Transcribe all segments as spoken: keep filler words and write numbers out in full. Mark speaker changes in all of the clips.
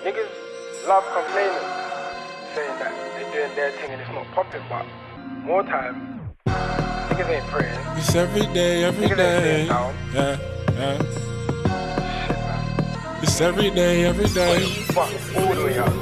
Speaker 1: Niggas love complaining, saying that they're doing their thing and it's not popping, but more time, niggas ain't praying.
Speaker 2: It's every day, every
Speaker 1: niggas
Speaker 2: day.
Speaker 1: Ain't down.
Speaker 2: Yeah, yeah.
Speaker 1: Shit, man.
Speaker 2: It's every day, every day.
Speaker 1: Fuck, all the way up.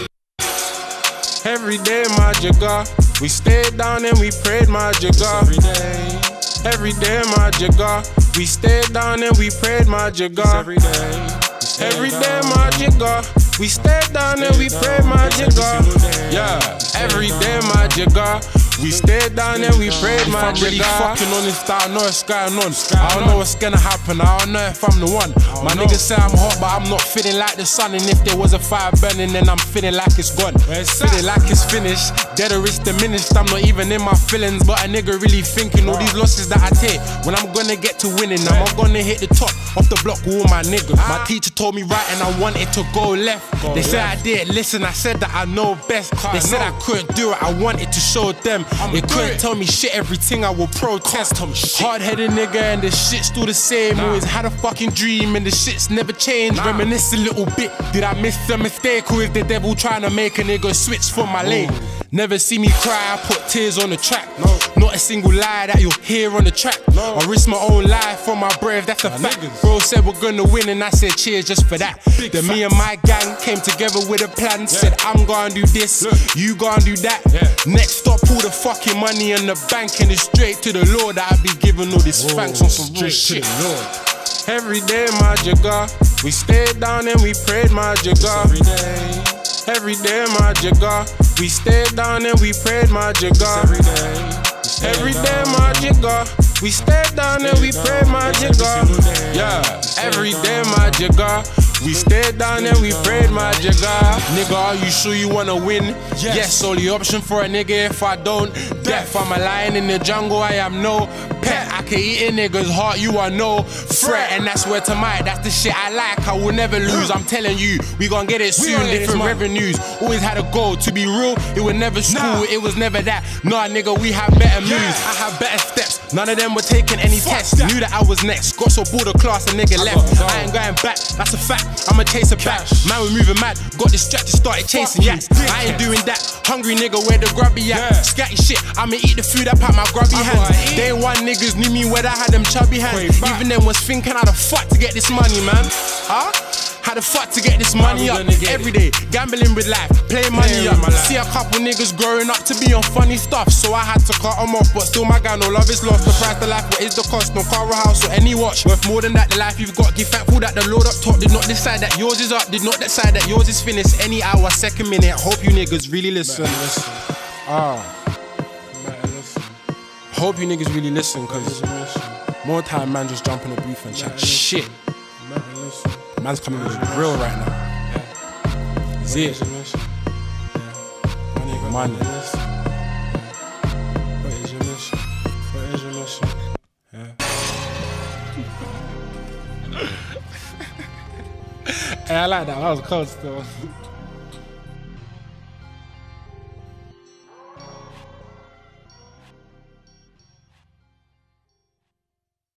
Speaker 2: Every day, my jigger. We stayed down and we prayed, my jigger. Every day. Every day, my jigger. We stayed down and we prayed, my jigger. Every day. Every day, my jigger. We stayed down and we prayed, my jigger. Yeah, every day, my jigger. We stayed down and we prayed, my jigger. If I'm really fucking on this, I know it's going on. I don't know what's gonna happen, I don't know if I'm the one. My niggas say I'm hot, but I'm not feeling like the sun. And if there was a fire burning, then I'm feeling like it's gone. Feeling like it's finished, dead or it's diminished. I'm not even in my feelings, but a nigga really thinking all these losses that I take. When I'm gonna get to winning, I'm gonna hit the top off the block with all my niggas. My teacher told me right and I wanted to go left. They said I didn't listen, I said that I know best. They said I couldn't do it, I wanted to show them. They couldn't tell me shit, everything I will protest. Hard-headed nigga and the shit's still the same. Always had a fucking dream and the shit's never changed. Reminisce a little bit, did I miss a mistake? Or is the devil trying to make a nigga switch from my lane? Never see me cry, I put tears on the track. No. Not a single lie that you'll hear on the track. No. I risk my own life for my brave, that's a fact. Niggas. Bro said we're gonna win and I said cheers just for that. Big then facts. Me and my gang came together with a plan. Yeah. Said I'm gonna do this, Look. you gonna do that. Yeah. Next stop, all the fucking money in the bank and it's straight to the Lord that I be giving all this Whoa, thanks on some real shit. Every day, my jigger. We stayed down and we prayed, my jigger. Every day. Every day, my jigger. We stayed down and we prayed, my jigger. Every day. Every day, my jigger. We stayed down and we prayed, my jigger. Yeah, every day, my jigger. We stayed down and we prayed, my jigger. Nigga, are you sure you wanna win? Yes, yes, only option for a nigga if I don't. Death, I'm a lion in the jungle, I am no pet. I can eat a nigga's heart, you are no threat. And that's where to my, that's the shit I like, I will never lose. I'm telling you, we gon' get it soon, different revenues. Always had a goal, to be real, it was never school, it was never that. Nah, nigga, we have better moves, I have better steps. None of them were taking any tests. Knew that I was next, got so bored of class, a nigga left. I ain't going back, that's a fact. I'ma chase a back. Man, we moving mad. Got distracted, started chasing yaks. I ain't doing that. Hungry nigga, where the grubby at? Yeah. Scatty shit. I'ma eat the food up at my grubby hands. Day one niggas knew me where I had them chubby hands. Even them was thinking how the fuck to get this money, man. Huh? How the fuck to get this money up? Every day, gambling with life, playing money up. See a couple niggas growing up to be on funny stuff, so I had to cut them off. But still, my guy, no love is lost. The price of life, what is the cost? No car or house or any watch. Worth more than that, the life you've got. Give thankful that the Lord up top did not decide that yours is up, did not decide that yours is finished. Any hour, second minute. Hope you niggas really listen. Ah. Hope you niggas really listen, cause more time, man, just jump in the booth and chat shit. Man's coming with a grill right now. Yeah. Is it? Yeah. Money. What is your mission? What is your mission? Yeah. Hey, I like that. That was cold still.